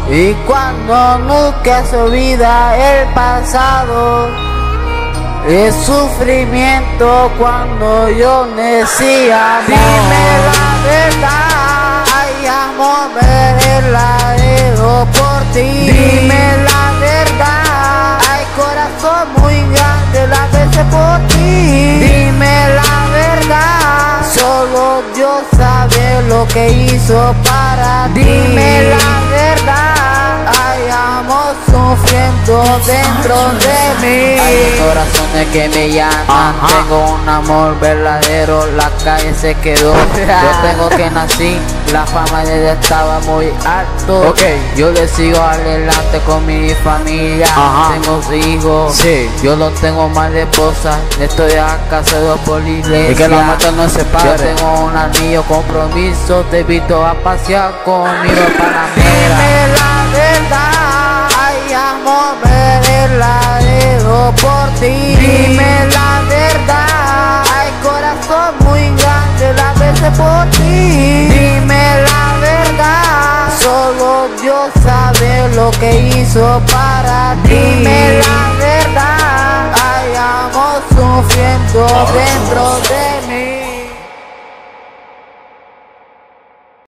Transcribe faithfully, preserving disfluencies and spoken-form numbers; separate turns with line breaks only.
Y cuando nunca se olvida el pasado, el sufrimiento cuando yo decía amor. Dime la verdad, ay amor, verdadero por ti. Dime la verdad, ay corazón muy grande las veces por ti. Dime la verdad, solo Dios sabe lo que hizo para ti. Dime la verdad, ay amor sufriendo dentro de mí. Hay corazones que me llaman, ajá. Tengo un amor verdadero, la calle se quedó. Yo tengo que nací, la fama ya estaba muy alto. Okay. Yo le sigo adelante con mi familia, ajá. Tengo hijos, sí. Yo los tengo más de esposa, estoy acá casado por la iglesia. Y que la mata no se pare. Yo tengo un anillo compromiso, te invito a pasear conmigo para mí. Dime la verdad, ay amor verdadero por ti. Dime la verdad, ay corazón muy grande las veces por ti. Dime la verdad, solo Dios sabe lo que hizo para ti. Dime la verdad, ay amor sufriendo dentro de mí.